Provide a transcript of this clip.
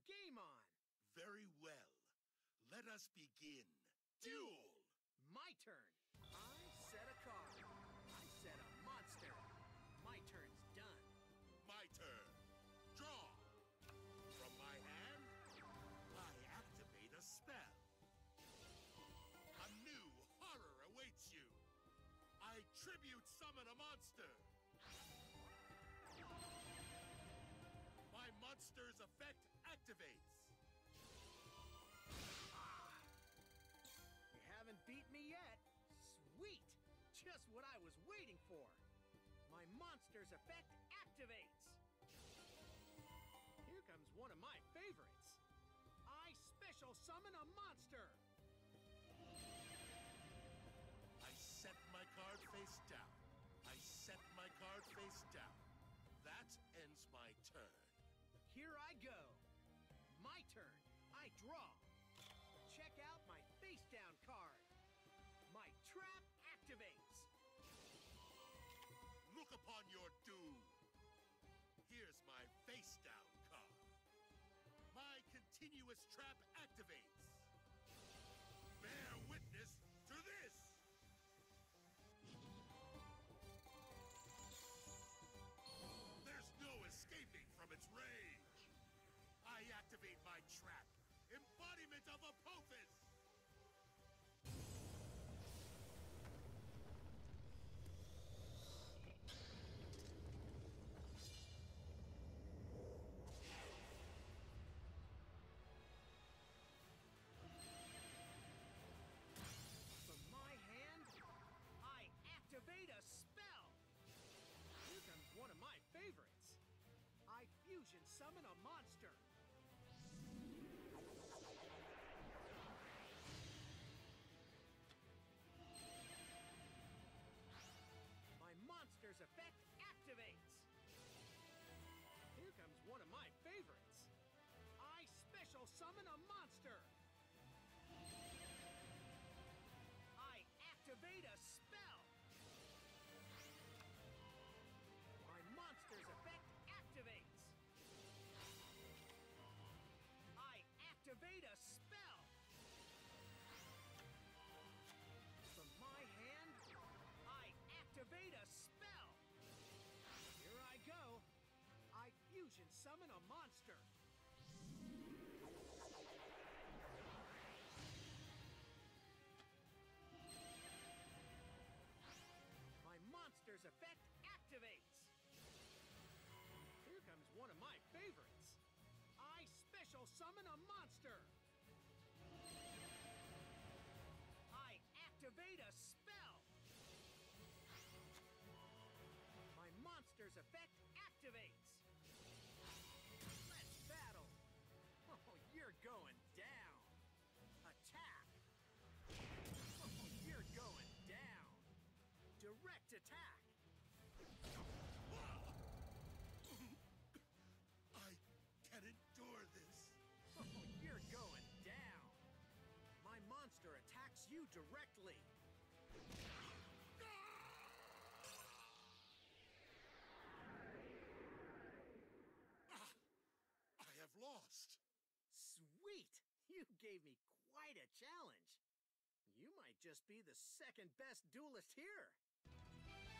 game on! Very well. Let us begin. Duel! My turn. I set a card. I set a monster. My turn's done. My turn. Draw. From my hand, I activate a spell. A new horror awaits you. I tribute summon a monster. My monster's effect activates. You haven't beat me yet. Sweet! Just what I was waiting for. My monster's effect activates. Here comes one of my favorites. I special summon a monster. I set my card face down. I set my card face down. That ends my turn. Here I go. My turn. I draw. Check out my face down card. My trap activates. Look upon your doom. Here's my face down card. My continuous trap activates. Bear witness to this. There's no escaping from its rage. I activate my trap, embodiment of Apophis. From my hand, I activate a spell. Here comes one of my favorites. I fusion summon a monster. My monster's effect activates. Here comes one of my favorites. I special summon a monster. I activate a spell. My monster's effect activates. I activate a spell. From my hand, I activate a spell. Here I go. I fusion summon a monster. My monster's effect activates. Here comes one of my favorites. I special summon a monster. I activate a spell. My monster's effect activates. Let's battle. Oh, you're going down. Attack. Oh, you're going down. Direct attack. I can endure this. Oh, you're going down. My monster attacks you directly. I have lost. Sweet! You gave me quite a challenge. You might just be the second best duelist here.